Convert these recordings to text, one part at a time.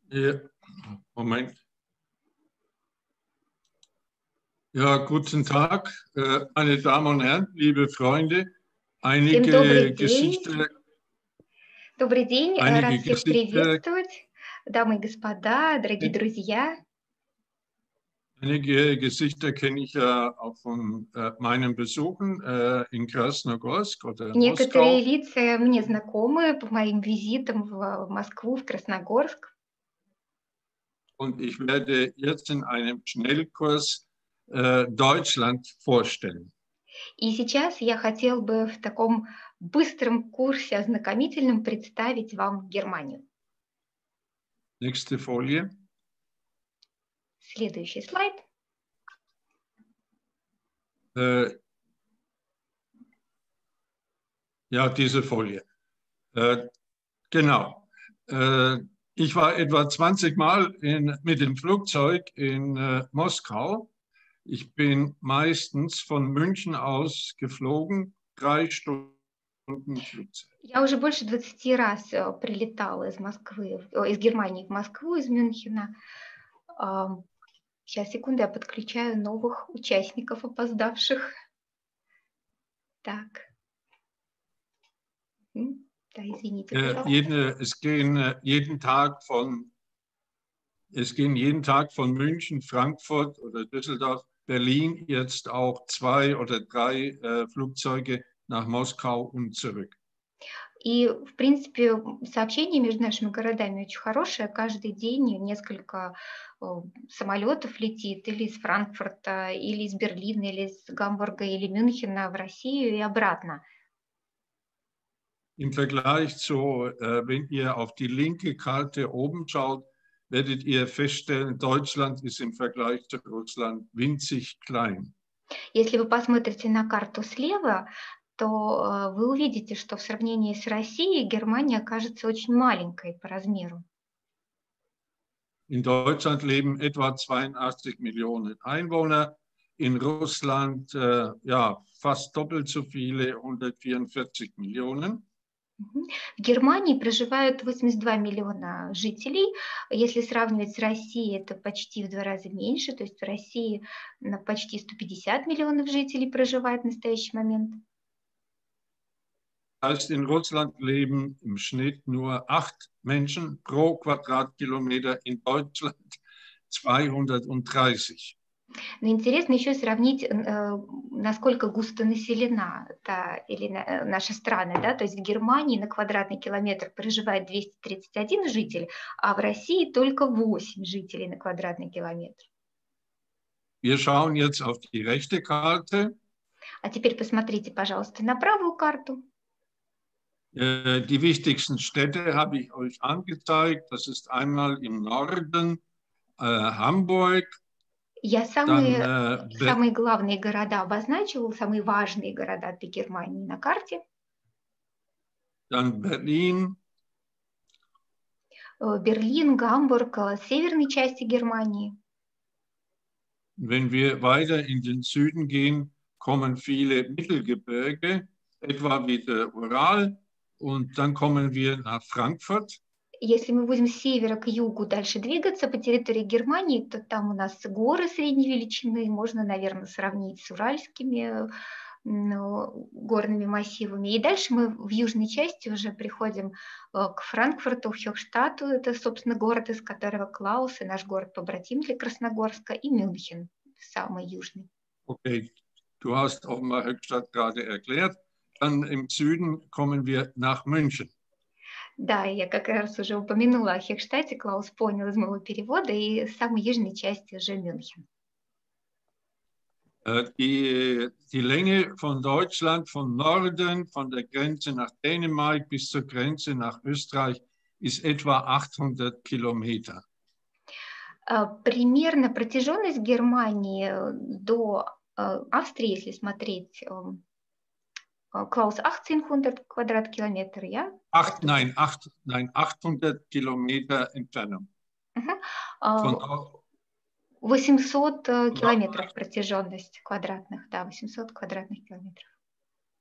Ja, Moment. Ja, guten Tag, meine Damen und Herren, liebe Freunde. Всем добрый Einige день. Gesichter, Добрый день. Рад einige всех Gesichter, приветствовать. Дамы и господа, дорогие друзья. einige Gesichter kenne ich ja auch von meinen Besuchen in Krasnogorsk oder Некоторые Moskau. лица мне знакомы по моим визитам в Москву, в Красногорск. Und ich werde jetzt in einem Schnellkurs Deutschland vorstellen. И сейчас я хотел бы в таком быстром курсе ознакомительном представить вам Германию. Nächste Folie. Следующий слайд. Ja, diese Folie. Genau. Ich war etwa 20 Mal mit dem Flugzeug in Moskau. Ich bin meistens von München aus geflogen, 3 Stunden Flugzeit. Я уже больше 20 раз прилетала из Германии в Москву, из Мюнхена. Сейчас, секунду, я подключаю новых участников, опоздавших. Так. Да, извините, пожалуйста. Es gehen jeden Tag von München, Frankfurt oder Düsseldorf, Berlin jetzt auch 2 oder 3 Flugzeuge nach Moskau und zurück. И, в принципе, сообщение между нашими городами очень хорошее. Каждый день несколько самолетов летит или из Франкфурта, или из Берлина, или из Гамбурга, или Мюнхена в Россию и обратно. Im Vergleich zu, wenn ihr auf die linke Karte oben schaut, werdet ihr feststellen, Deutschland ist im Vergleich zu Russland winzig klein. Если вы посмотрите на карту слева, то вы увидите, что в сравнении с Россией Германия кажется очень маленькой по размеру. In Deutschland leben etwa 82 Millionen Einwohner, in Russland ja, fast doppelt so viele, 144 Millionen. В Германии проживают 82 миллиона жителей. Если сравнивать с Россией, это почти в 2 раза меньше. То есть в России почти 150 миллионов жителей проживает в настоящий момент. Das heißt, in Russland leben im Schnitt nur 8 Menschen pro Quadratkilometer, in Deutschland 230. Но интересно еще сравнить, насколько густонаселена наши страны. Да? То есть в Германии на квадратный километр проживает 231 житель, а в России только 8 жителей на квадратный километр. Wir schauen jetzt auf die rechte Karte. А теперь посмотрите, пожалуйста, на правую карту. Die wichtigsten Städte habe ich euch angezeigt. Das ist einmal im Norden Hamburg. Я самые главные города обозначила, самые важные города для Германии на карте. Dann Berlin. Берлин, Гамбург, северной части Германии. Wenn wir weiter in den Süden gehen, kommen viele Mittelgebirge, etwa wie der Ural. Und dann kommen wir nach Frankfurt. Если мы будем с севера к югу дальше двигаться по территории Германии, то там у нас горы средней величины, можно, наверное, сравнить с уральскими горными массивами. И дальше мы в южной части уже приходим к Франкфурту, в Хёхштату, это, собственно, город, из которого Клаус и наш город-побратим для Красногорска, и Мюнхен, самый южный. Okay, du hast offenbar Höchstadt gerade erklärt. Dann im Süden kommen wir nach München. Да, я как раз уже упомянула о Хехштате, Клаус понял из моего перевода, и в самой южной части уже Мюнхен. Die Länge von Deutschland, von Norden, von der Grenze nach Dänemark bis zur Grenze nach Österreich, ist etwa 800 Kilometer. Примерно протяженность Германии до Австрии, если смотреть, Klaus, 1800 Quadratkilometer, ja? 800 Kilometer Entfernung. 800 километров протяженность квадратных, да, 800 квадратных километров.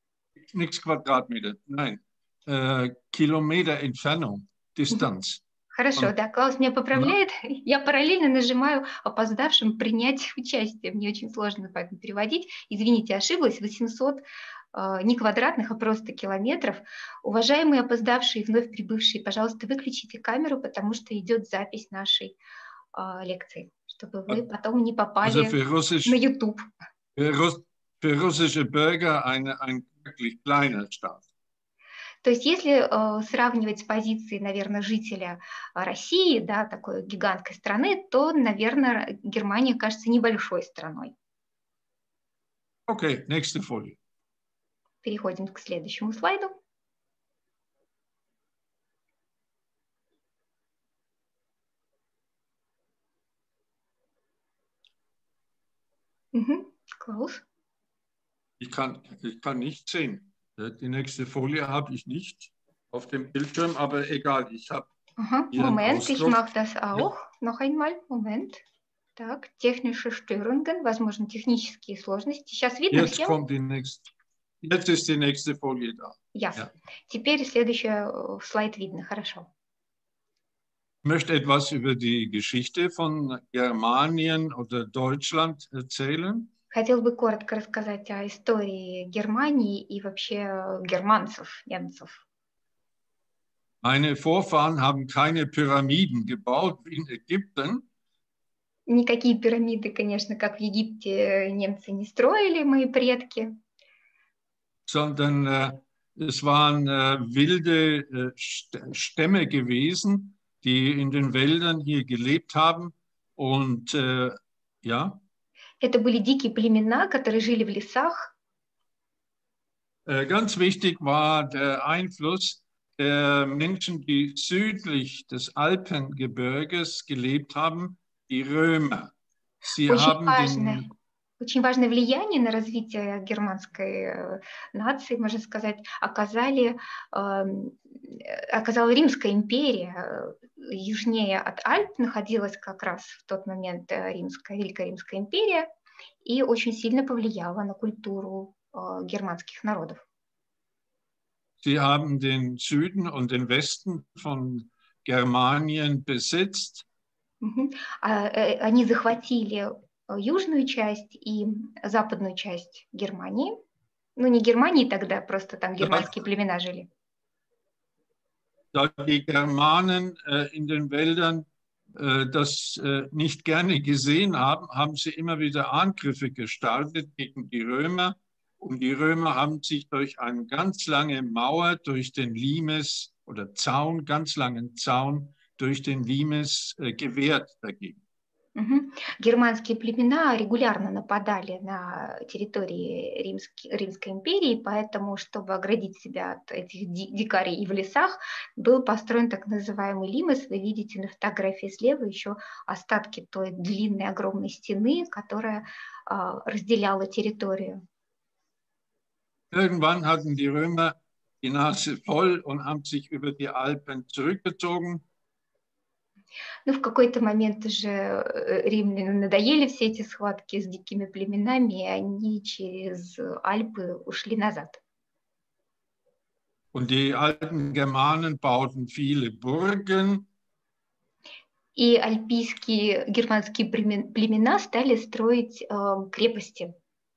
Nichts Quadratmeter, nein. Kilometer Entfernung, Distanz. Хорошо, да, Клаус меня поправляет. Я параллельно нажимаю опоздавшим принять участие. Мне очень сложно поэтому переводить. Извините, ошиблась. 800 не квадратных, а просто километров. Уважаемые опоздавшие и вновь прибывшие, пожалуйста, выключите камеру, потому что идет запись нашей лекции, чтобы вы потом не Also попали на YouTube. für russische Bürger ein wirklich kleiner Staat. То есть если сравнивать с позиции, наверное, жителя России, да, такой гигантской страны, то, наверное, Германия кажется небольшой страной. Okay, nächste Folie. Переходим к следующему слайду. Klaus? Ich kann nicht sehen. Die nächste Folie habe ich nicht auf dem Bildschirm, aber egal, ich habe hier einen Moment, ich Ausdruck. mache das auch. Ja. Noch einmal, Moment. Так, technische Störungen, возможно, технические сложности. Сейчас видно Jetzt всем? kommt die nächste. Jetzt ist die nächste Folie da. Yes. Ja. Теперь следующий слайд видно, хорошо. Ich möchte etwas über die Geschichte von Germanien oder Deutschland erzählen. Хотел бы коротко рассказать о истории Германии и вообще германцев, немцев. Meine Vorfahren haben keine Pyramiden gebaut wie in Ägypten. Никакие пирамиды, конечно, как в Египте, немцы не строили, мои предки. Sondern es waren wilde Stämme gewesen, die in den Wäldern hier gelebt haben. Und ja. Это были дикие племена, которые жили в лесах. Ganz wichtig war der Einfluss der Menschen, die südlich des Alpengebirges gelebt haben, die Römer. Sie haben Очень важное влияние на развитие германской нации, можно сказать, оказала Римская империя. Южнее от Альп находилась как раз в тот момент Великая Римская империя и очень сильно повлияла на культуру германских народов. Sie haben den Süden und den Westen von Germanien besetzt. Они захватили южную часть и западную часть Германии. Ну, не Германии тогда, просто там германские племена жили. Da die Germanen in den Wäldern das nicht gerne gesehen haben, haben sie immer wieder Angriffe gestartet gegen die Römer. Und die Römer haben sich durch eine ganz lange Mauer, durch den Limes oder Zaun, ganz langen Zaun, durch den Limes gewehrt dagegen. Германские племена регулярно нападали на территории Римской империи, поэтому, чтобы оградить себя от этих дикарей и в лесах, был построен так называемый лимес. Вы видите на фотографии слева еще остатки той длинной огромной стены, которая разделяла территорию. Irgendwann hatten die Römer die Nase voll und haben sich über die Alpen zurückgezogen. Ну, в какой-то момент уже римлянам надоели все эти схватки с дикими племенами, и они через Альпы ушли назад. Und die alten Germanen bauten viele Burgen. И альпийские германские племена стали строить крепости.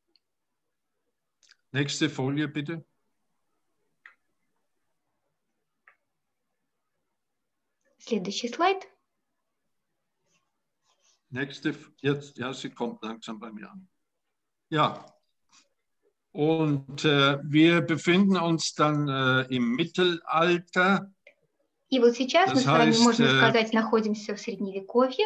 Nächste Folie, bitte. Следующий слайд. Nächste, jetzt, ja, sie kommt langsam bei mir an. Ja, und wir befinden uns dann im Mittelalter. И вот сейчас мы с вами, можно сказать, находимся в Средневековье.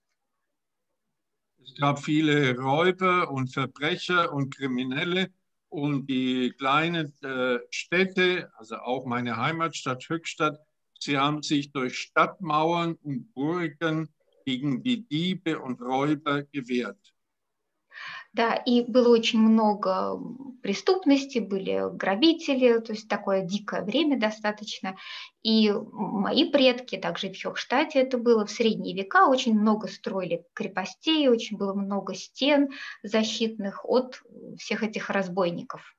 Es gab viele Räuber und Verbrecher und Kriminelle und die kleinen Städte, also auch meine Heimatstadt Höchstadt, sie haben sich durch Stadtmauern und Burgen gegen die Diebe und Räuber gewehrt. Да, и было очень много преступности, были грабители, то есть такое дикое время достаточно. И мои предки, также в Хёхштате это было, в средние века очень много строили крепостей, очень было много стен защитных от всех этих разбойников.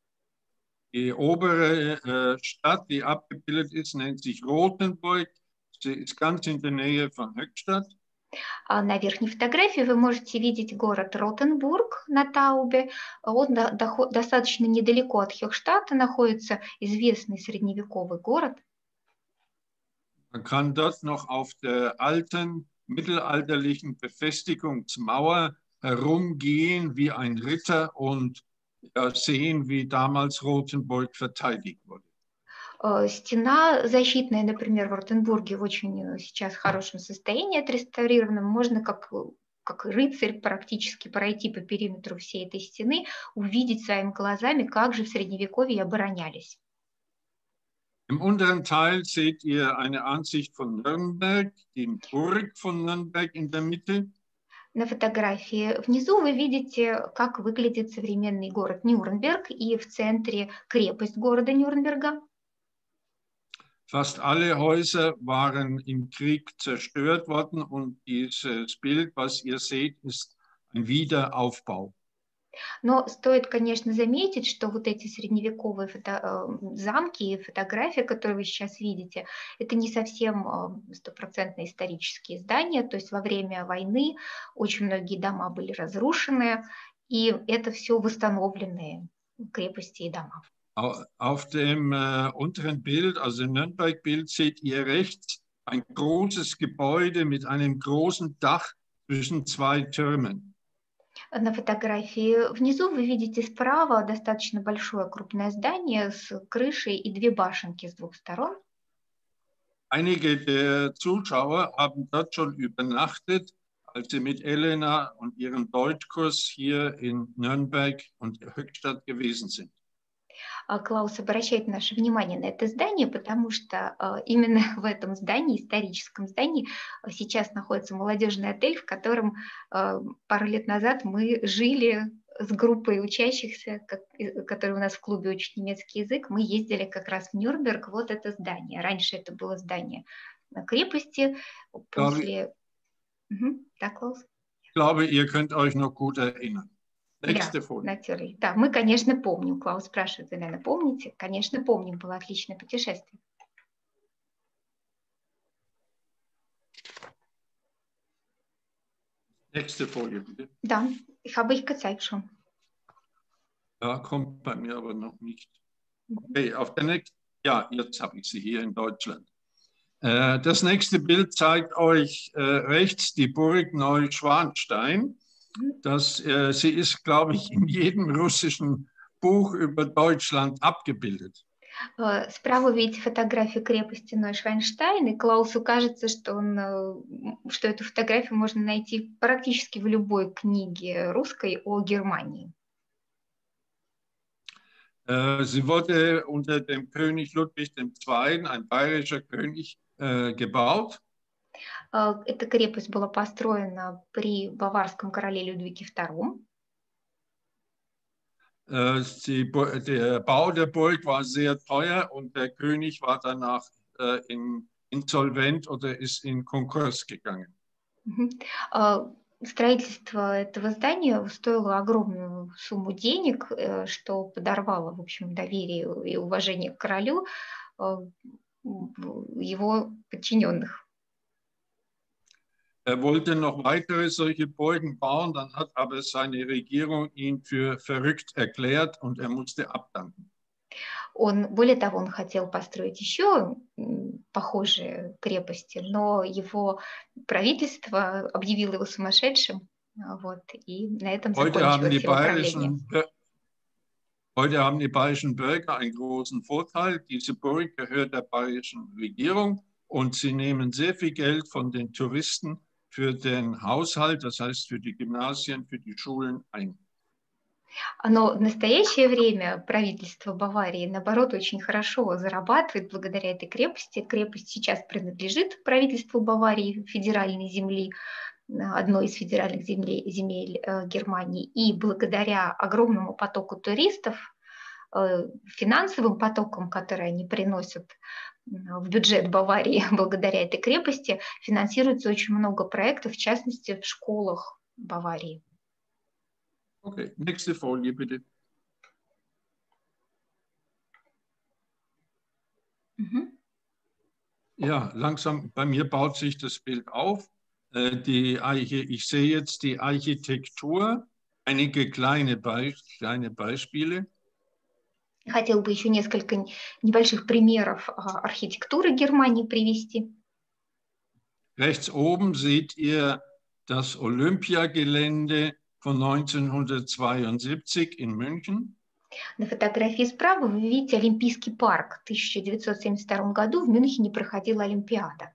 Die obere Stadt, die abgebildet ist, nennt sich Rothenburg. Sie ist ganz in der Nähe von Höchstadt. На верхней фотографии вы можете видеть город Ротенбург на Таубе. Он достаточно недалеко от Хёхштадта находится, известный средневековый город. Man kann dort noch auf der alten mittelalterlichen Befestigungsmauer herumgehen wie ein Ritter und sehen, wie damals Rothenburg verteidigt wurde. Стена защитная, например, в Ротенбурге в очень сейчас хорошем состоянии, отреставрирована. Можно как рыцарь практически пройти по периметру всей этой стены, увидеть своими глазами, как же в Средневековье оборонялись. Im unteren Teil seht ihr eine Ansicht von Nürnberg, die Burg von Nürnberg in der Mitte. На фотографии внизу вы видите, как выглядит современный город Нюрнберг и в центре крепость города Нюрнберга. Fast alle Häuser waren im Krieg zerstört worden und dieses Bild, was ihr seht, ist ein Wiederaufbau. Но стоит, конечно, заметить, что вот эти средневековые замки и фотографии, которые вы сейчас видите, это не совсем стопроцентно исторические здания, то есть во время войны очень многие дома были разрушены, и это все восстановленные крепости и дома. Auf dem unteren Bild, also im Nürnberg-Bild, seht ihr rechts ein großes Gebäude mit einem großen Dach zwischen zwei Türmen. На фотографии внизу вы видите справа достаточно большое крупное здание с крышей и две башенки с двух сторон. Einige der Zuschauer haben dort schon übernachtet, als sie mit Elena und ihrem Deutschkurs hier in Nürnberg und Höchstadt gewesen sind. Клаус обращает наше внимание на это здание, потому что именно в этом здании, историческом здании, сейчас находится молодежный отель, в котором пару лет назад мы жили с группой учащихся, которые у нас в клубе учат немецкий язык. Мы ездили как раз в Нюрнберг, вот это здание. Раньше это было здание крепости. После... Да, Клаус? Ich glaube, ihr könnt euch noch gut erinnern. Да, мы, конечно, помним. Клаус спрашивает, вы, наверное, помните? Конечно, помним, было отличное путешествие. Nächste Folie, bitte. Да, ich habe ich gezeigt schon. Ja, kommt bei mir aber noch nicht. Okay, auf der nächsten, ja, jetzt habe ich sie hier in Deutschland. Das nächste Bild zeigt euch rechts die Burg Neuschwanstein. Sie ist, glaube ich, in jedem russischen Buch über Deutschland abgebildet. Справа видите фотографию крепости Нойшвайнштайн, и Клаусу кажется, что эту фотографию можно найти практически в любой книге русской о Германии. Sie wurde unter dem König Ludwig II., ein bayerischer König, gebaut. Эта крепость была построена при баварском короле Людвиге II. Der Bau der Burg war sehr teuer und der König war danach insolvent oder ist in Konkurs gegangen. Строительство этого здания стоило огромную сумму денег, что подорвало, в общем, доверие и уважение к королю его подчиненных. Er wollte noch weitere solche Burgen bauen, dann hat aber seine Regierung ihn für verrückt erklärt und er musste abdanken. Более того, он хотел построить еще похожие крепости, но его правительство объявило его сумасшедшим, вот, и на этом закончилось его правление. Heute haben die bayerischen Bürger einen großen Vorteil. Diese Burg gehört der bayerischen Regierung und sie nehmen sehr viel Geld von den Touristen für den Haushalt, das heißt für die Gymnasien, für die Schulen ein. Но в настоящее время правительство Баварии, наоборот, очень хорошо зарабатывает благодаря этой крепости. Крепость сейчас принадлежит правительству Баварии, федеральной земли, одной из федеральных земель Германии. И благодаря огромному потоку туристов, финансовым потокам, которые они приносят в бюджет Баварии благодаря этой крепости, финансируется очень много проектов, в частности, в школах Баварии. Okay, nächste Folie bitte. Ja, langsam bei mir baut sich das Bild auf. Ich sehe jetzt die Architektur, einige kleine Beispiele. Хотел бы еще несколько небольших примеров архитектуры Германии привести. Rechts oben seht ihr das Olympiagelände von 1972 in München. На фотографии справа вы видите Олимпийский парк. В 1972 году в Мюнхене проходила Олимпиада.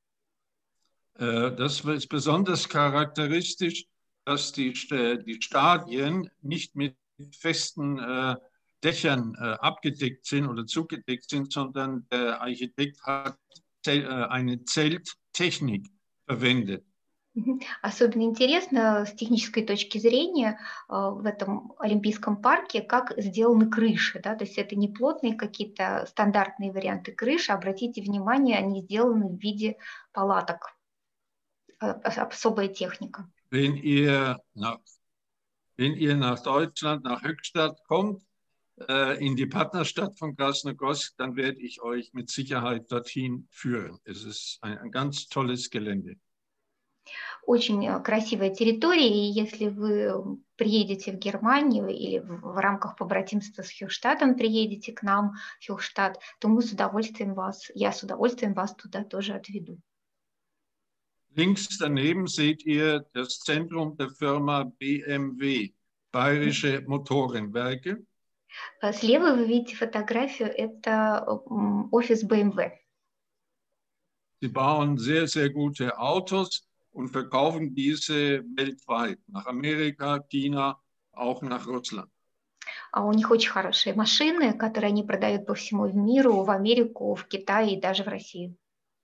Das ist besonders charakteristisch, dass die Stadien nicht mit festen Dächern abgedeckt sind oder zugedeckt sind, sondern der Architekt hat eine Zelttechnik verwendet. Особенно интересно с технической точки зрения в этом Олимпийском парке, как сделаны крыши. Да? То есть это не плотные какие-то стандартные варианты крыши. Обратите внимание, они сделаны в виде палаток. Особая техника. Wenn ihr nach Deutschland, nach Höchstadt kommt, in die Partnerstadt von Krasnogorsk, dann werde ich euch mit Sicherheit dorthin führen. Es ist ein ganz tolles Gelände. Очень красивая территория, и если вы приедете в Германию или в рамках побратимства с Хёхштадтом приедете к нам в Хёхштадт, то я с удовольствием вас туда тоже отведу. Links daneben seht ihr das Zentrum der Firma BMW, Bayerische Motorenwerke. Слева вы видите фотографию, это офис BMW. Sie bauen sehr, sehr gute Autos und verkaufen diese weltweit, nach Amerika, China, auch nach Russland. У них очень хорошие машины, которые они продают по всему миру, в Америку, в Китай и даже в Россию.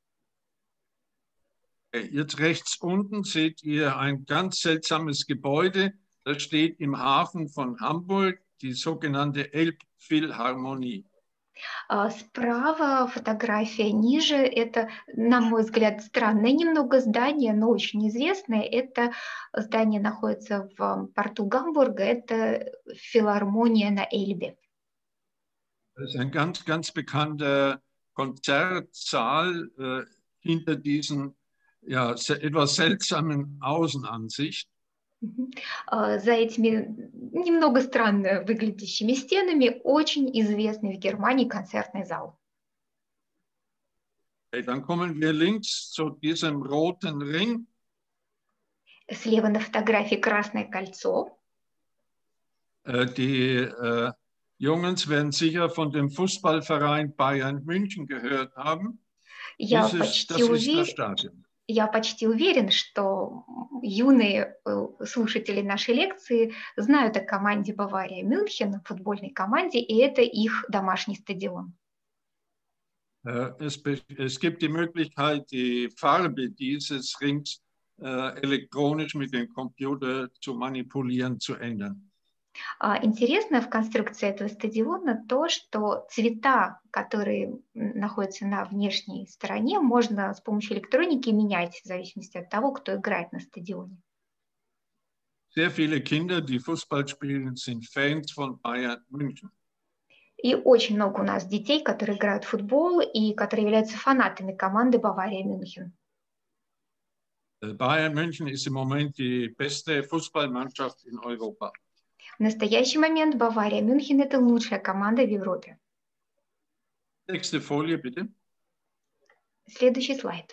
Jetzt rechts unten seht ihr ein ganz seltsames Gebäude. Das steht im Hafen von Hamburg, die sogenannte Elbphilharmonie. Справа фотография ниже, это, на мой взгляд, странное немного здание, но очень известное. Это здание находится в порту Гамбурга, это филармония на Эльбе. Das ist ein ganz, ganz bekannter Konzertsaal hinter diesen etwas seltsamen Außenansicht. За этими немного странно выглядящими стенами очень известный в Германии концертный зал. Dann kommen wir links zu diesem roten Ring. Слева на фотографии красное кольцо. Die Jungs werden sicher von dem Fußballverein Bayern München gehört haben. Das ist das Stadion. Я почти уверен, что юные слушатели нашей лекции знают о команде Бавария Мюнхен, футбольной команде, и это их домашний стадион. Es gibt die Möglichkeit, die Farbe dieses Rings elektronisch mit dem Computer zu manipulieren, zu ändern. Интересно в конструкции этого стадиона то, что цвета, которые находятся на внешней стороне, можно с помощью электроники менять в зависимости от того, кто играет на стадионе. Sehr viele Kinder, die Fußball spielen, sind Fans von Bayern München. И очень много у нас детей, которые играют в футбол и которые являются фанатами команды Бавария Мюнхен. Bayern München ist im Moment die beste Fußballmannschaft in Europa. В настоящий момент Бавария Мюнхен – это лучшая команда в Европе. Nächste Folie, bitte. Следующий слайд.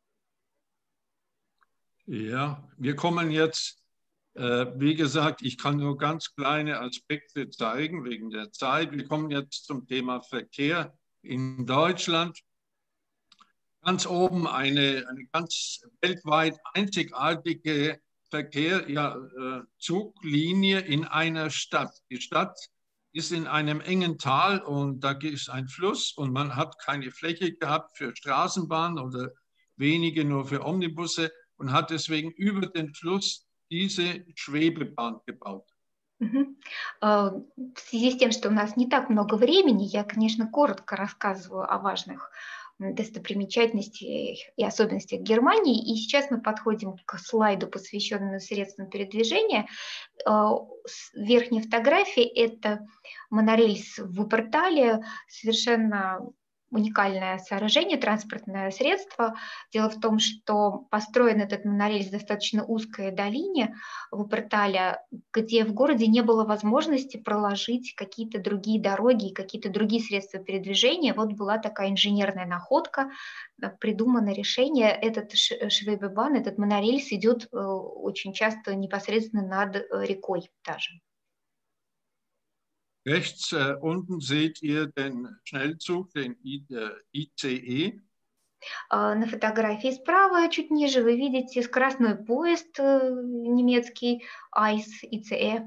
Ja, wir kommen jetzt, wie gesagt, ich kann nur ganz kleine Aspekte zeigen wegen der Zeit. Wir kommen jetzt zum Thema Verkehr in Deutschland. Ganz oben eine ganz weltweit einzigartige Zuglinie in einer Stadt. Die Stadt ist in einem engen Tal und da ist ein Fluss und man hat keine Fläche gehabt für Straßenbahnen oder wenige nur für Omnibusse und hat deswegen über den Fluss diese Schwebebahn gebaut. В связи с тем, что у нас не так много времени, я, конечно, коротко рассказываю о важных достопримечательностях и особенностях Германии. И сейчас мы подходим к слайду, посвященному средствам передвижения. Верхняя фотография – это монорельс в Вупертале, совершенно уникальное сооружение, транспортное средство. Дело в том, что построен этот монорельс в достаточно узкой долине Вупперталя, где в городе не было возможности проложить какие-то другие дороги, какие-то другие средства передвижения. Вот была такая инженерная находка, придумано решение. Этот Швейбебан, этот монорельс идет очень часто непосредственно над рекой даже. Rechts unten seht ihr den Schnellzug, den ICE. На фотографии справа, чуть ниже, вы видите скоростной поезд немецкий ICE.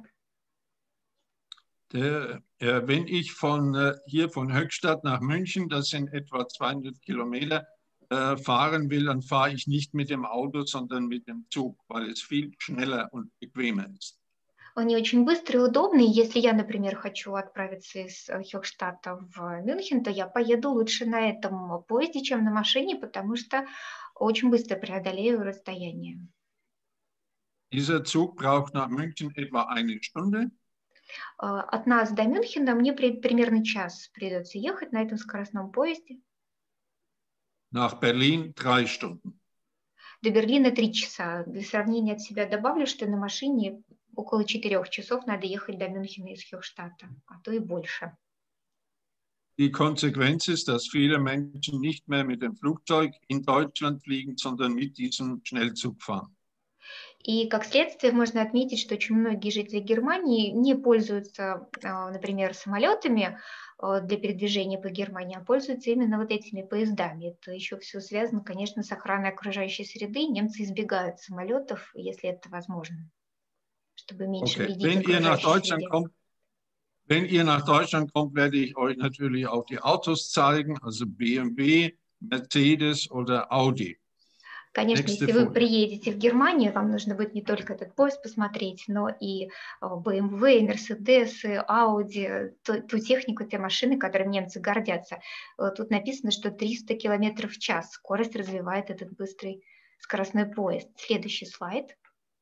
Wenn ich hier von Höchstadt nach München, das sind etwa 200 Kilometer, fahren will, dann fahre ich nicht mit dem Auto, sondern mit dem Zug, weil es viel schneller und bequemer ist. Они очень быстрые и удобные. Если я, например, хочу отправиться из Хёхштадта в Мюнхен, то я поеду лучше на этом поезде, чем на машине, потому что очень быстро преодолею расстояние. Dieser Zug braucht nach München etwa eine Stunde. От нас до Мюнхена мне примерно час придется ехать на этом скоростном поезде. Nach Berlin 3 Stunden. До Берлина 3 часа. Для сравнения от себя добавлю, что на машине около 4 часов надо ехать до Мюнхена из Хёхштадта, а то и больше. Die Konsequenz ist, dass viele Menschen nicht mehr mit dem Flugzeug in Deutschland fliegen, sondern mit diesem Schnellzug fahren. И как следствие можно отметить, что очень многие жители Германии не пользуются, например, самолетами для передвижения по Германии, а пользуются именно вот этими поездами. Это еще все связано, конечно, с охраной окружающей среды. Немцы избегают самолетов, если это возможно, чтобы меньше вредить окружающей среде. Wenn ihr nach Deutschland kommt, werde ich euch natürlich auch die Autos zeigen, also BMW, Mercedes oder Audi. Конечно, если вы приедете в Германию, вам нужно будет не только этот поезд посмотреть, но и BMW, Mercedes, Audi, ту технику, те машины, которыми немцы гордятся. Тут написано, что 300 км в час скорость развивает этот быстрый скоростной поезд. Следующий слайд.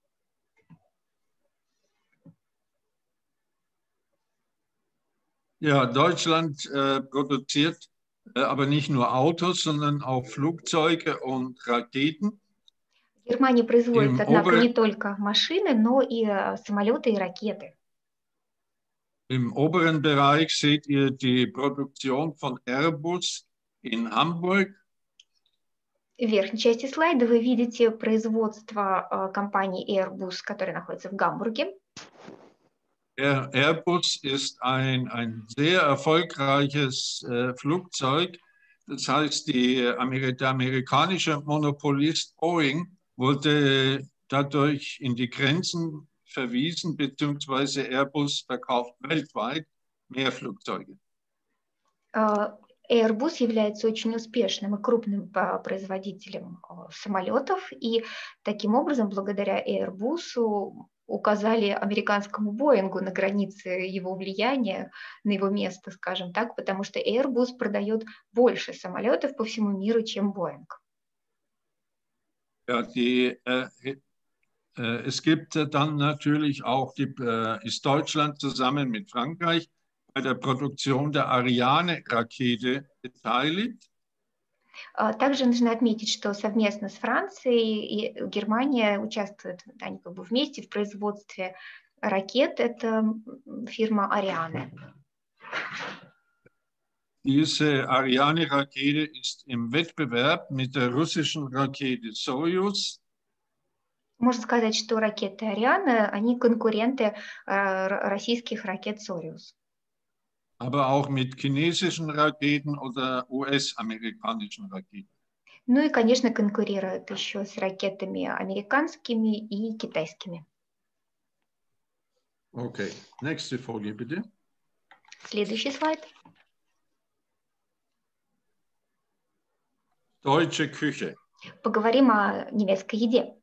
Ja, Deutschland produziert aber nicht nur Autos, sondern auch Flugzeuge und Raketen. Германия производит, однако, не только машины, но и самолеты и ракеты. Im oberen Bereich seht ihr die Produktion von Airbus in Hamburg. В верхней части слайда вы видите производство компании Airbus, которая находится в Гамбурге. Airbus ist ein sehr erfolgreiches Flugzeug. Das heißt, der amerikanische Monopolist Boeing wurde dadurch in die Grenzen verwiesen, beziehungsweise Airbus verkauft weltweit mehr Flugzeuge. Airbus является очень успешным и крупным производителем самолетов, и таким образом, благодаря Airbus, указали американскому Боингу на границе его влияния, на его место, скажем так, потому что Airbus продает больше самолетов по всему миру, чем Боинг. Ja, es gibt dann natürlich auch, ist Deutschland zusammen mit Frankreich bei der Produktion der Ariane-Rakete beteiligt. Также нужно отметить, что совместно с Францией и Германия участвуют, они как бы вместе в производстве ракет. Это фирма Ariane. Diese Ariane-Rakete ist im Wettbewerb mit der russischen Rakete Soyuz. Можно сказать, что ракеты Ariane, они конкуренты российских ракет Soyuz. Aber auch mit chinesischen Raketen oder US-amerikanischen Raketen. Ну и, конечно, конкурируют еще с ракетами американскими и китайскими. Okay, nächste Folie bitte. Следующий слайд. Deutsche Küche. Поговорим о немецкой еде.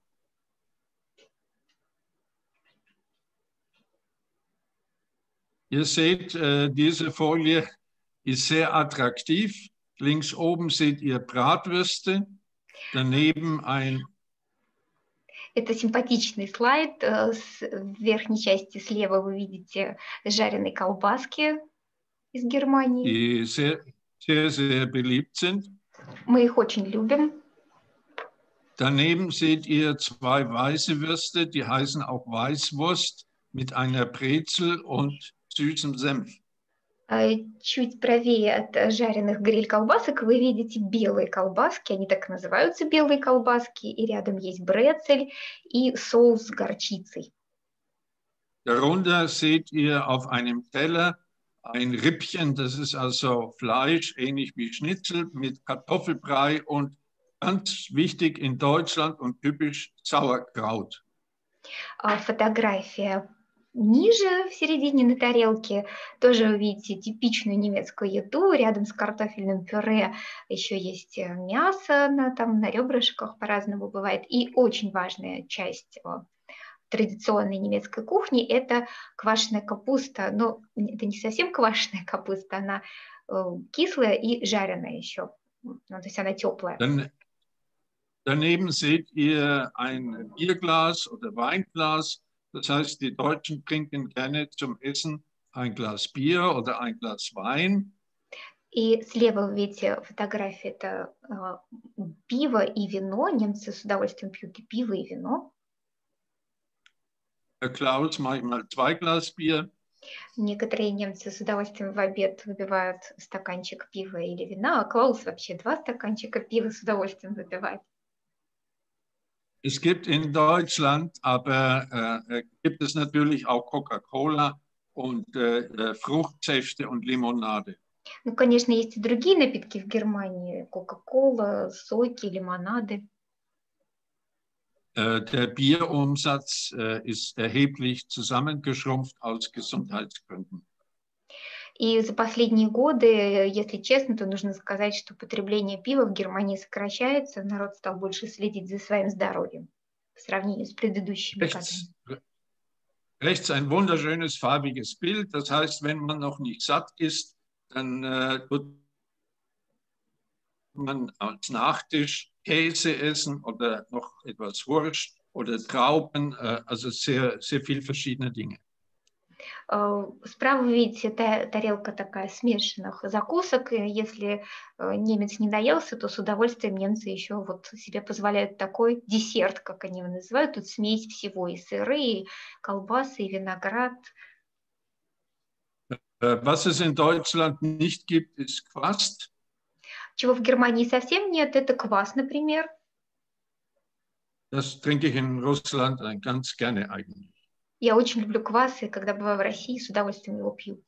Ihr seht, diese Folie ist sehr attraktiv. Links oben seht ihr Bratwürste, daneben ein... Это симпатичный слайд. В верхней части слева вы видите жареные колбаски из Германии. sehr, sehr beliebt sind. Мы их очень любим. Daneben seht ihr zwei weiße Würste, die heißen auch Weißwurst mit einer Brezel und süßem Senf. Чуть правее от жареных гриль-колбасок вы видите белые колбаски, они так называются белые колбаски, и рядом есть брецель и соус с горчицей. Darunter seht ihr auf einem Teller ein Rippchen, das ist also Fleisch, ähnlich wie Schnitzel, mit Kartoffelbrei und ganz wichtig in Deutschland und typisch Sauerkraut. Фотография ниже, в середине на тарелке, тоже вы видите типичную немецкую еду. Рядом с картофельным пюре еще есть мясо там, на ребрышках, по-разному бывает. И очень важная часть традиционной немецкой кухни – это квашеная капуста. Но это не совсем квашеная капуста, она кислая и жареная еще. Ну, то есть она теплая. Daneben seht ihr ein Bierglas oder Weinglas. Das heißt, die Deutschen trinken gerne zum Essen ein Glas Bier oder ein Glas Wein. И слева вы видите фотографии, это пиво и вино. Немцы с удовольствием пьют и пиво, и вино. Der Klaus manchmal 2 Glas Bier. Некоторые немцы с удовольствием в обед выпивают стаканчик пива или вина, а Клаус вообще 2 стаканчика пива с удовольствием выпивает. Es gibt in Deutschland, aber gibt es natürlich auch Coca-Cola und Fruchtsäfte und Limonade. Ну, конечно, есть и другие напитки в Германии: Кока-кола, соки, лимонады. Der Bierumsatz ist erheblich zusammengeschrumpft aus Gesundheitsgründen. И за последние годы, если честно, то нужно сказать, что потребление пива в Германии сокращается, народ стал больше следить за своим здоровьем в сравнении с предыдущими годами. Rechts ein wunderschönes farbiges Bild. Das heißt, wenn man noch nicht satt ist, dann tut man als Nachtisch Käse essen oder noch etwas Wurst oder Trauben, also sehr, sehr viel verschiedene Dinge. Справа вы видите, тарелка такая смешанных закусок. Если немец не наелся, то с удовольствием немцы еще вот себе позволяют такой десерт, как они его называют. Тут смесь всего: и сыры, и колбасы, и виноград. Was es in Deutschland nicht gibt, ist Quast. Чего в Германии совсем нет, это квас, например. Das trinke ich in Russland ganz gerne eigentlich. Я очень люблю квас, и когда бываю в России, с удовольствием его пью.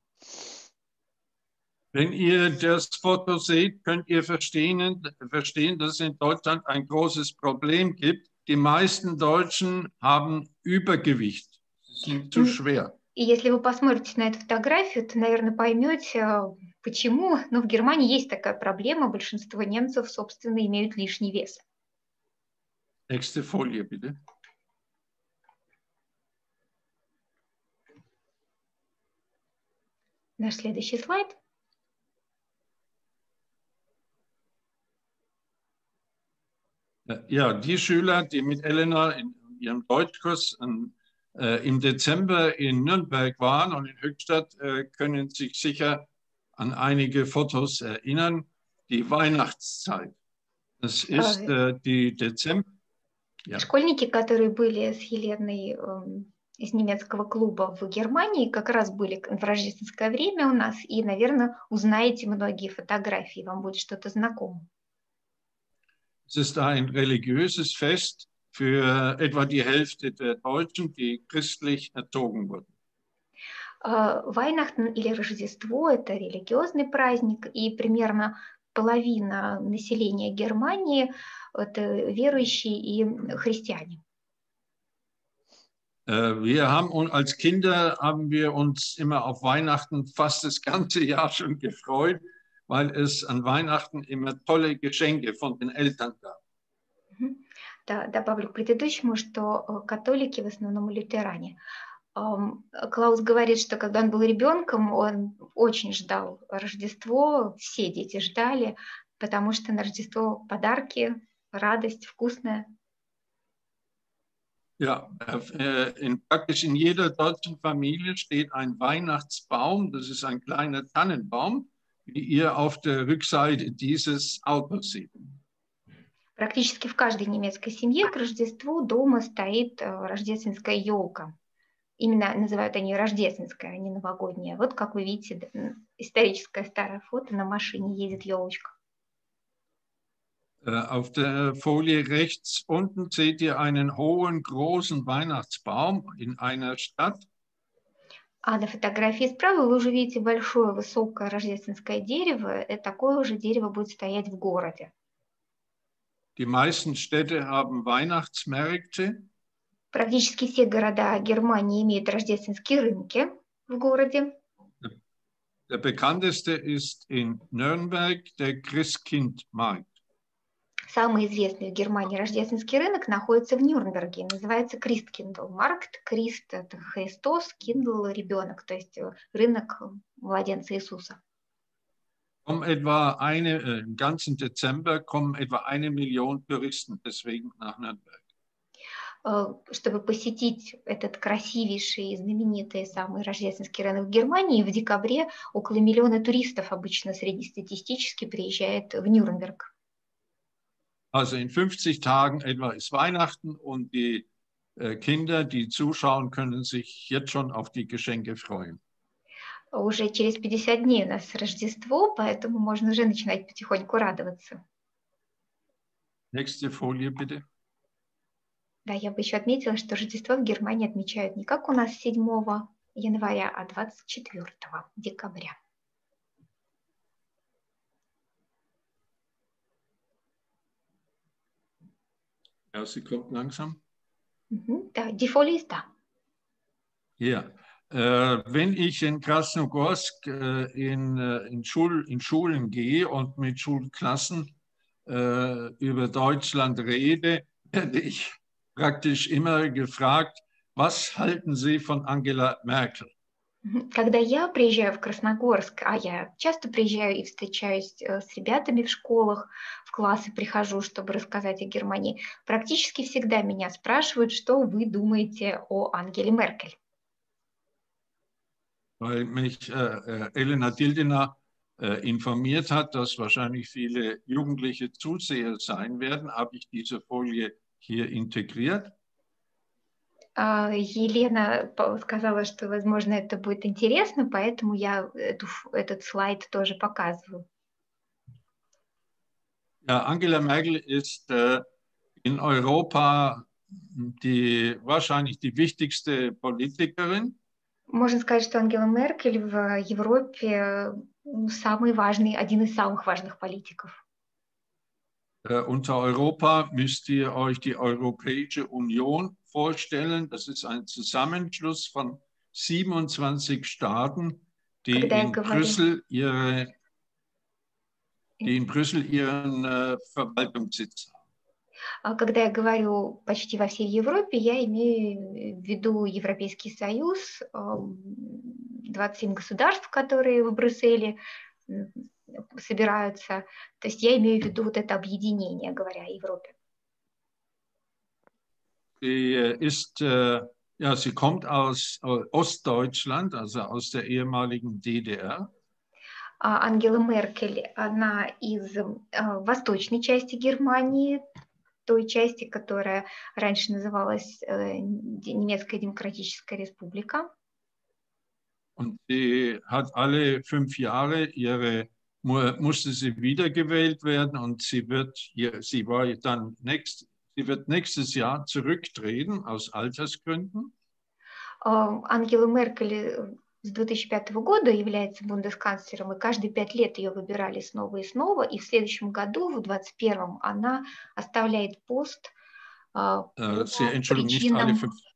Wenn ihr das Foto seht, könnt ihr verstehen, dass es in Deutschland ein großes Problem gibt. Die meisten Deutschen haben Übergewicht. Sie sind zu schwer. И если вы посмотрите на эту фотографию, то, наверное, поймете, почему. Но в Германии есть такая проблема. Большинство немцев, собственно, имеют лишний вес. Nächste Folie, bitte. Наш следующий слайд. Ja, die Schüler, die mit Elena in ihrem Deutschkurs im Dezember in Nürnberg waren und in Höchstadt, können sich sicher an einige Fotos erinnern. Die Weihnachtszeit. Das ist die Dezember. Ja. Школьники, которые были с Еленой из немецкого клуба в Германии, как раз были в рождественское время у нас, и, наверное, узнаете многие фотографии, вам будет что-то знакомо. Es ist ein religiöses Fest für etwa die Hälfte der Deutschen, die christlich erzogen wurden. Weihnachten или Рождество – это религиозный праздник, и примерно половина населения Германии – это верующие и христиане. Als Kinder haben wir uns immer auf Weihnachten fast das ganze Jahr schon gefreut, weil es an Weihnachten immer tolle Geschenke von den Eltern gab. Да, добавлю к предыдущему, что католики в основном лютеране. Клаус говорит, что когда он был ребенком, он очень ждал Рождество, все дети ждали, потому что на Рождество подарки, радость, вкусная. Ja, praktisch in jeder deutschen Familie steht ein Weihnachtsbaum. Das ist ein kleiner Tannenbaum wie ihr auf der Rückseite dieses Autos seht. Практически в каждой немецкой семье к Рождеству дома стоит рождественская елка. Именно называют они рождественская, а не новогодняя. Вот как вы видите, историческое старое фото, на машине едет елочка. Auf der Folie rechts unten seht ihr einen hohen, großen Weihnachtsbaum in einer Stadt. А на фотографии справа вы уже видите большое высокое рождественское дерево. И такое же дерево будет стоять в городе. Die meisten Städte haben Weihnachtsmärkte. Практически все города Германии имеют рождественские рынки в городе. Der bekannteste ist in Nürnberg der Christkindmarkt. Самый известный в Германии рождественский рынок находится в Нюрнберге. Называется Christkindlmarkt. Крист – это Христос, Киндл – ребенок, то есть рынок младенца Иисуса. Im ganzen Dezember kommen etwa 1 Million Touristen deswegen nach Nürnberg. Чтобы посетить этот красивейший и знаменитый самый рождественский рынок в Германии, в декабре около 1 миллиона туристов обычно среднестатистически приезжает в Нюрнберг. Also in 50 Tagen etwa ist Weihnachten und die Kinder, die zuschauen, können sich jetzt schon auf die Geschenke freuen. Уже через 50 дней у нас Рождество, поэтому можно уже начинать потихоньку радоваться. Nächste Folie bitte. Да, я бы еще отметила, что Рождество в Германии отмечают не как у нас 7 января, а 24 декабря. Ja, sie kommt langsam. Да, die Folie ist da. Ja, wenn ich in Krasnogorsk in Schulen gehe und mit Schulklassen über Deutschland rede, werde ich praktisch immer gefragt, was halten Sie von Angela Merkel? Когда я приезжаю в Красногорск, а я часто приезжаю и встречаюсь с ребятами в школах, в классы прихожу, чтобы рассказать о Германии, практически всегда меня спрашивают, что вы думаете о Ангеле Меркель. Weil mich Elena Tildina informiert hat, dass wahrscheinlich viele jugendliche Zuseher sein werden, habe ich diese Folie hier integriert. Елена сказала, что, возможно, это будет интересно, поэтому я этот слайд тоже показываю. Ja, Angela Merkel ist in Europa wahrscheinlich die wichtigste Politikerin. Можно сказать, что Ангела Меркель в Европе самый важный, один из самых важных политиков. Unter Europa müsst ihr euch die Europäische Union vorstellen. Das ist ein Zusammenschluss von 27 Staaten, die in Brüssel ihren Verwaltungssitz haben. Когда я говорю почти во всей Европе, я имею в виду Европейский Союз, 27 государств, которые в Брюсселе собираются. То есть я имею в виду вот это объединение, говоря о Европе. Sie kommt aus Ostdeutschland, also aus der ehemaligen DDR. Ангела Меркель, она из восточной части Германии, той части, которая раньше называлась Немецкая Демократическая Республика. Und sie hat alle 5 Jahre musste sie wiedergewählt werden und sie wird nächstes Jahr zurücktreten aus Altersgründen. Ангела Меркель с 2005 года является бундесканцлером, и каждые 5 лет ее выбирали снова и снова, и в следующем году, в 2021, она оставляет пост по причинам...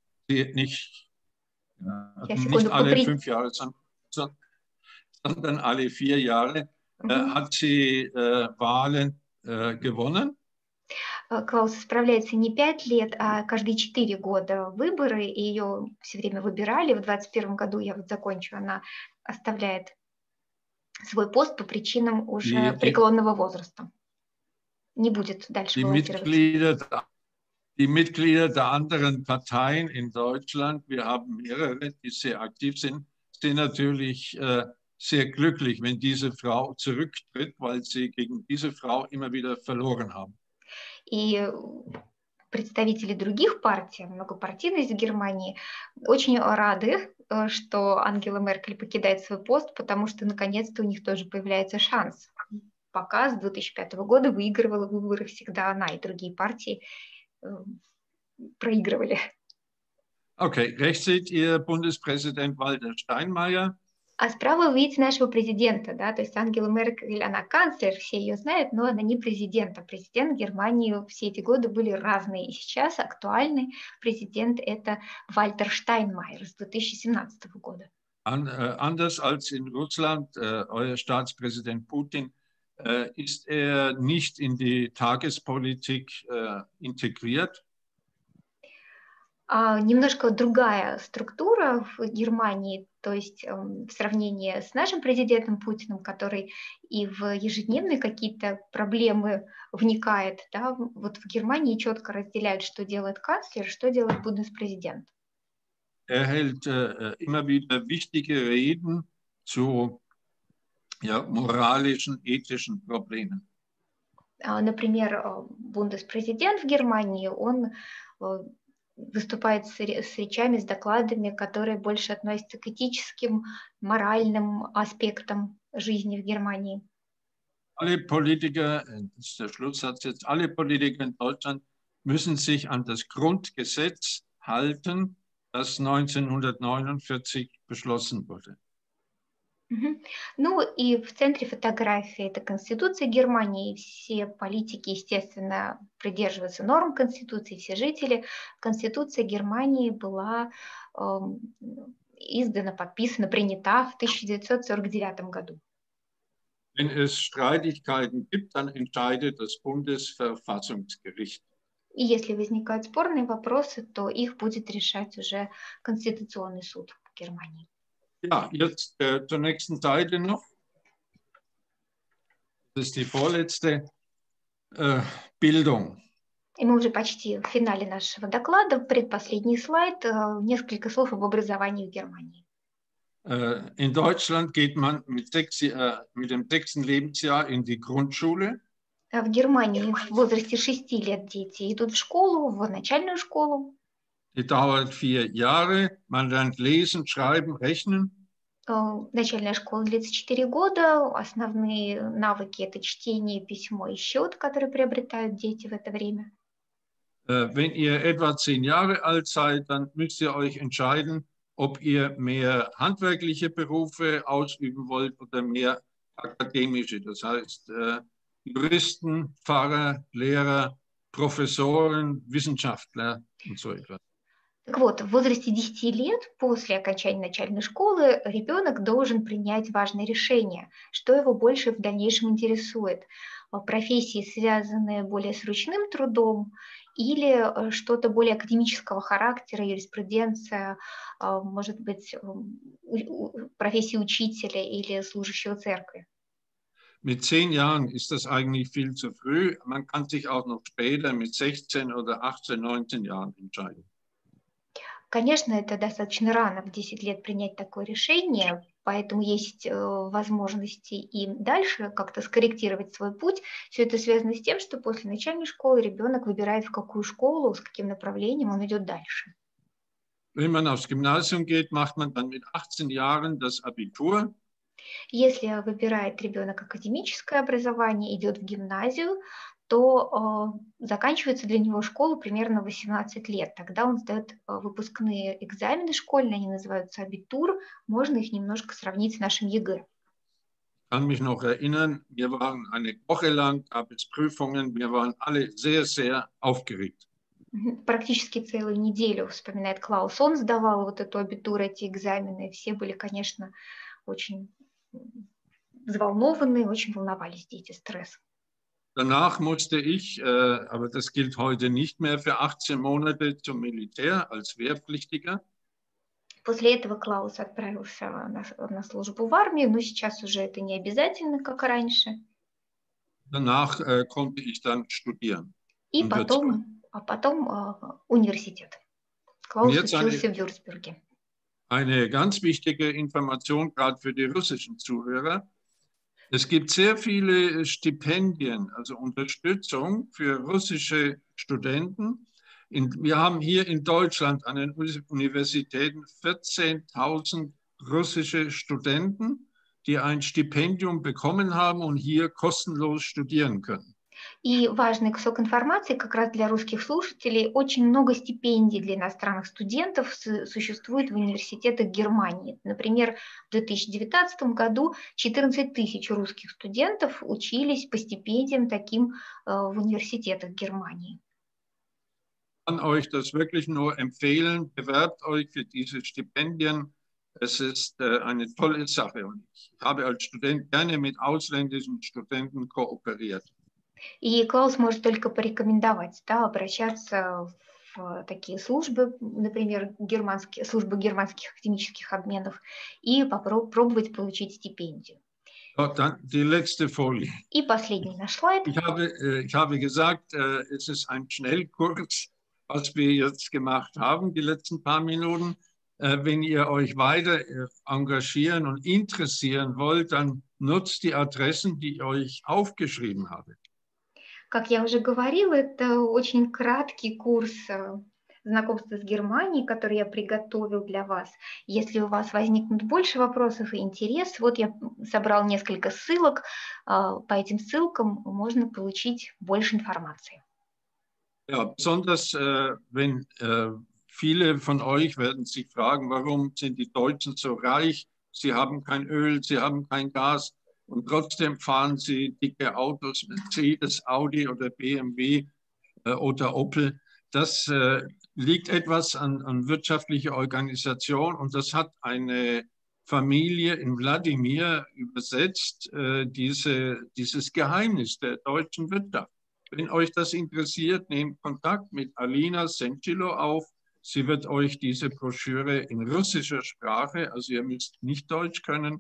Nicht alle 5 Jahre, sondern alle 4 Jahre hat sie Wahlen gewonnen. Клаус справляется не 5 лет, а каждые 4 года выборы, и ее все время выбирали. В 2021 году, я вот закончу, она оставляет свой пост по причинам уже преклонного возраста. Не будет дальше баллотироваться. Die Mitglieder der anderen Parteien in Deutschland, wir haben mehrere, die sehr aktiv sind, sind natürlich sehr glücklich, wenn diese Frau zurücktritt, weil sie gegen diese Frau immer wieder verloren haben. И представители других партий, многопартийность в Германии, очень рады, что Ангела Меркель покидает свой пост, потому что наконец-то у них тоже появляется шанс. Пока с 2005 года выигрывала выборы всегда она, и другие партии проигрывали. Okay, rechts seht ihr Bundespräsident Walter Steinmeier. А справа вы видите нашего президента, да, то есть Ангела Меркель, она канцлер, все ее знают, но она не президент, а президент Германии все эти годы были разные. И сейчас актуальный президент – это Вальтер Штайнмайер с 2017 года. Anders als in Russland, euer Staatspräsident Putin, ist er nicht in die Tagespolitik integriert. Немножко другая структура в Германии, то есть в сравнении с нашим президентом Путиным, который и в ежедневные какие-то проблемы вникает, да, вот в Германии четко разделяют, что делает канцлер, что делает Bundespräsident. Hält immer wieder wichtige Reden zu moralischen, ethischen Problemen. Например, Bundespräsident в Германии, он выступает с речами, с докладами, которые больше относятся к этическим, моральным аспектам жизни в Германии. Alle Politiker, das ist der Schlusssatz jetzt, alle Politiker in Deutschland müssen sich an das Grundgesetz halten, das 1949 beschlossen wurde. Ну и в центре фотографии это Конституция Германии. Все политики, естественно, придерживаются норм Конституции, все жители. Конституция Германии была издана, подписана, принята в 1949 году. Wenn es Streitigkeiten gibt, dann entscheidet das Bundesverfassungsgericht. И если возникают спорные вопросы, то их будет решать уже Конституционный суд Германии. Ja, jetzt zur nächsten Seite noch. Das ist die vorletzte Bildung. И мы уже почти в финале нашего доклада, предпоследний слайд, несколько слов об образовании в Германии. In Deutschland geht man mit dem 6. Lebensjahr in die Grundschule. В Германии в возрасте 6 лет дети идут в школу, в начальную школу. Die dauert 4 Jahre. Man lernt lesen, schreiben, rechnen. Начальная школа длится 4 года. Основные навыки – это чтение, письмо и счет, которые приобретают дети в это время. Wenn ihr etwa 10 Jahre alt seid, dann müsst ihr euch entscheiden, ob ihr mehr handwerkliche Berufe ausüben wollt oder mehr akademische. Das heißt, Juristen, Pfarrer, Lehrer, Professoren, Wissenschaftler und so etwas. Так вот, в возрасте 10 лет после окончания начальной школы ребенок должен принять важное решение, что его больше в дальнейшем интересует. Профессии, связанные более с ручным трудом, или что-то более академического характера, юриспруденция, может быть, профессия учителя или служащего церкви. Mit 10 Jahren ist das eigentlich viel zu früh. Man kann sich auch noch später mit 16 oder 18, 19 Jahren entscheiden. Конечно, это достаточно рано, в 10 лет принять такое решение, поэтому есть возможности и дальше как-то скорректировать свой путь. Все это связано с тем, что после начальной школы ребенок выбирает, в какую школу, с каким направлением он идет дальше. Wenn man aufs Gymnasium geht, macht man dann mit 18 Jahren das Abitur. Если выбирает ребенок академическое образование, идет в гимназию, то заканчивается для него школа примерно 18 лет. Тогда он сдает выпускные экзамены школьные, они называются абитур. Можно их немножко сравнить с нашим ЕГЭ. Ich kann mich noch erinnern, wir waren eine Woche lang, gab es Prüfungen, wir waren alle sehr, sehr aufgeregt. Практически целую неделю, вспоминает Клаус, он сдавал вот эту абитур, эти экзамены. Все были, конечно, очень взволнованы, очень волновались дети, стресс. Danach musste ich, aber das gilt heute nicht mehr, für 18 Monate zum Militär als Wehrpflichtiger. После этого Клаус отправился на службу в армию, но сейчас уже это не обязательно, как раньше. Danach konnte ich dann studieren. И потом университет. Клаус учился в Вюрцбурге. eine ganz wichtige Information, gerade für die russischen Zuhörer. Es gibt sehr viele Stipendien, also Unterstützung für russische Studenten. Wir haben hier in Deutschland an den Universitäten 14.000 russische Studenten, die ein Stipendium bekommen haben und hier kostenlos studieren können. И важный кусок информации как раз для русских слушателей. Очень много стипендий для иностранных студентов существует в университетах Германии. Например, в 2019 году 14 тысяч русских студентов учились по стипендиям таким в университетах Германии. Ich kann euch das wirklich nur empfehlen. Bewerbt euch für diese Stipendien. Es ist eine tolle Sache und ich habe als Student gerne mit ausländischen Studenten kooperiert. И Клаус может только порекомендовать, да, обращаться в такие службы, например, службы германских академических обменов, и пробовать получить стипендию. Dann die letzte Folie. И последний наш слайд. Ich habe gesagt, es ist ein Schnellkurs, was wir jetzt gemacht haben, die letzten paar Minuten. Wenn ihr euch weiter engagieren und interessieren wollt, dann nutzt die Adressen, die ich euch aufgeschrieben habe. Как я уже говорила, это очень краткий курс знакомства с Германией, который я приготовил для вас. Если у вас возникнут больше вопросов и интерес, вот я собрал несколько ссылок. По этим ссылкам можно получить больше информации. Ja, besonders wenn viele von euch werden sich fragen, warum sind die Deutschen so reich? Sie haben kein Öl, sie haben kein Gas. Und trotzdem fahren sie dicke Autos, Mercedes, Audi oder BMW oder Opel. Das liegt etwas an wirtschaftlicher Organisation und das hat eine Familie in Wladimir übersetzt, dieses Geheimnis der deutschen Wirtschaft. Wenn euch das interessiert, nehmt Kontakt mit Alina Sencilo auf. Sie wird euch diese Broschüre in russischer Sprache, also ihr müsst nicht Deutsch können,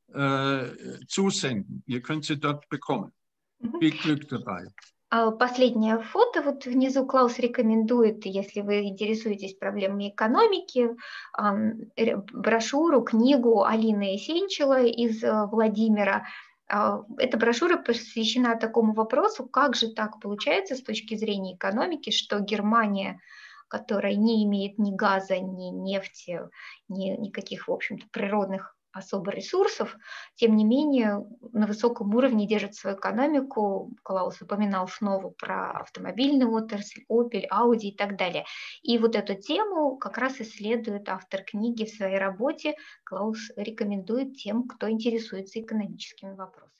zusenden. Ihr könnt sie dort bekommen. Viel Glück dabei. Последнее фото, вот внизу Клаус рекомендует, если вы интересуетесь проблемами экономики, брошюру, книгу Алины Сенчила из Владимира. Эта брошюра посвящена такому вопросу, как же так получается с точки зрения экономики, что Германия, которая не имеет ни газа, ни нефти, никаких, в общем-то, природных особо ресурсов, тем не менее на высоком уровне держит свою экономику. Клаус упоминал снова про автомобильную отрасль, Opel, Audi и так далее. И вот эту тему как раз исследует автор книги в своей работе. Клаус рекомендует тем, кто интересуется экономическими вопросами.